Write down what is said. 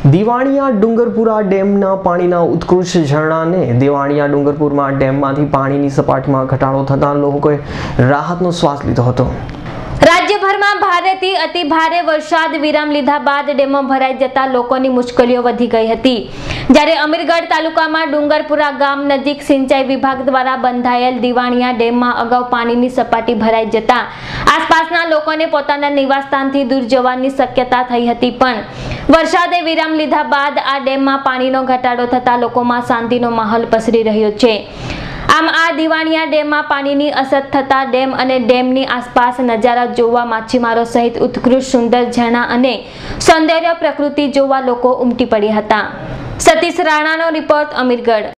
દિવાણિયા ડુંગરપુરા ડેમના પાણીના ઉત્કૃષ્ટ ઝરણાને દિવાણિયા ડુંગરપુરમાં ડેમમાંથી પાણીની સપાટીમાં ઘટાડો થતાં લોકોએ રાહતનો શ્વાસ લીધો હતો। રાજ્યભરમાં ભારેથી અતિ ભારે વરસાદ વિરામ લીધા બાદ ડેમો ભરાઈ જતા લોકોની મુશ્કેલીઓ વધી ગઈ હતી। જ્યારે અમીરગઢ તાલુકામાં ડુંગરપુરા ગામ નજીક સિંચાઈ વિભાગ દ્વારા બંધાયેલ દિવાણિયા ડેમમાં અગાઉ પાણીની સપાટી ભરાઈ જતા આસપાસના લોકોને પોતાના નિવાસસ્થાનથી દૂર જવાની શક્યતા થઈ હતી, પણ વરસાદે વિરામ લીધા બાદ આ ડેમમાં પાણીનો ઘટાડો થતા લોકોમાં શાંતિનો માહોલ પસરી રહ્યો છે। આમ આ દિવાણિયા ડેમમાં પાણીની અછત થતા ડેમ અને ડેમની આસપાસ નજારા જોવા માછીમારો સહિત ઉત્કૃષ્ટ સુંદર ઝરણા અને સૌંદર્ય પ્રકૃતિ જોવા લોકો ઉમટી પડ્યા હતા। સતીશ રાણાનો રિપોર્ટ, અમીરગઢ।